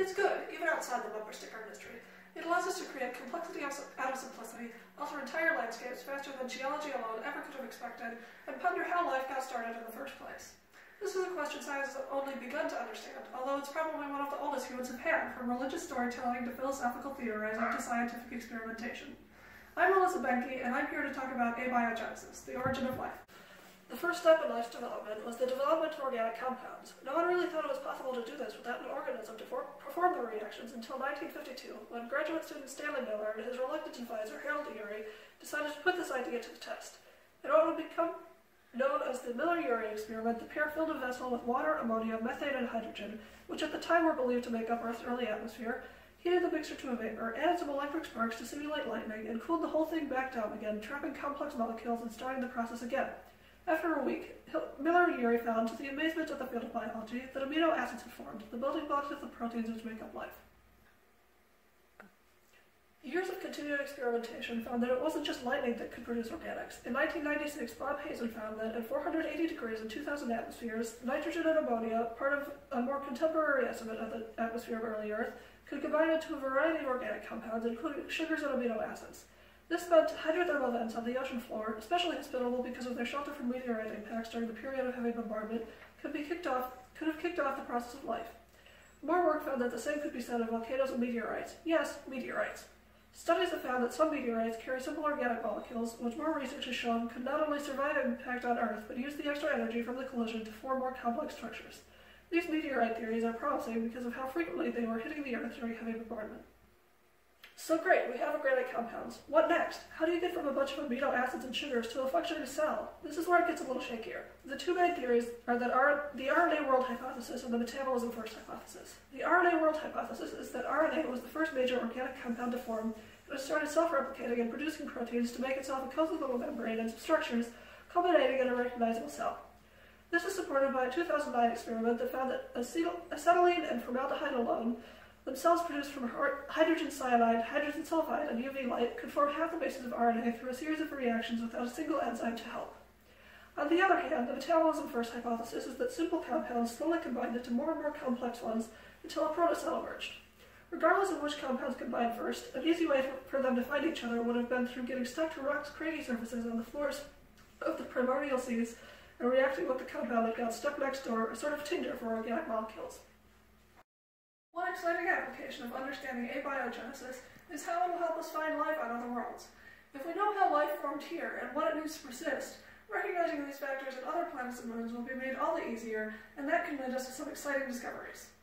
It's good, even outside the bumper sticker industry. It allows us to create complexity out of simplicity, alter entire landscapes faster than geology alone ever could have expected, and ponder how life got started in the first place. This is a question science has only begun to understand, although it's probably one of the oldest humans have had, from religious storytelling to philosophical theorizing to scientific experimentation. I'm Melissa Benke, and I'm here to talk about abiogenesis, the origin of life. The first step in life's development was the development of organic compounds. No one really thought it was possible to do this without an organism to perform the reactions until 1952, when graduate student Stanley Miller and his reluctant advisor Harold Urey decided to put this idea to the test. In what would become known as the Miller-Urey experiment, the pair filled a vessel with water, ammonia, methane, and hydrogen, which at the time were believed to make up Earth's early atmosphere, heated the mixture to a vapor, added some electric sparks to simulate lightning, and cooled the whole thing back down again, trapping complex molecules and starting the process again. After a week, Miller and Urey found, to the amazement of the field of biology, that amino acids had formed, the building blocks of the proteins which make up life. Years of continued experimentation found that it wasn't just lightning that could produce organics. In 1996, Bob Hazen found that at 480 degrees and 2,000 atmospheres, nitrogen and ammonia, part of a more contemporary estimate of the atmosphere of early Earth, could combine into a variety of organic compounds, including sugars and amino acids. This meant hydrothermal vents on the ocean floor, especially hospitable because of their shelter from meteorite impacts during the period of heavy bombardment, could have kicked off the process of life. More work found that the same could be said of volcanoes and meteorites. Yes, meteorites. Studies have found that some meteorites carry simple organic molecules, which more research has shown could not only survive impact on Earth, but use the extra energy from the collision to form more complex structures. These meteorite theories are promising because of how frequently they were hitting the Earth during heavy bombardment. So great, we have organic compounds. What next? How do you get from a bunch of amino acids and sugars to a functioning cell? This is where it gets a little shakier. The two main theories are that the RNA world hypothesis and the metabolism first hypothesis. The RNA world hypothesis is that RNA was the first major organic compound to form, and it started self-replicating and producing proteins to make itself a cozy little membrane and substructures, culminating in a recognizable cell. This is supported by a 2009 experiment that found that acetylene and formaldehyde alone, themselves produced from hydrogen cyanide, hydrogen sulfide, and UV light, could form half the bases of RNA through a series of reactions without a single enzyme to help. On the other hand, the metabolism first hypothesis is that simple compounds slowly combined into more and more complex ones until a protocell emerged. Regardless of which compounds combined first, an easy way for them to find each other would have been through getting stuck to rocks' craggy surfaces on the floors of the primordial seas and reacting with the compound that got stuck next door, a sort of tinder for organic molecules. One exciting application of understanding abiogenesis is how it will help us find life on other worlds. If we know how life formed here and what it needs to persist, recognizing these factors on other planets and moons will be made all the easier, and that can lead us to some exciting discoveries.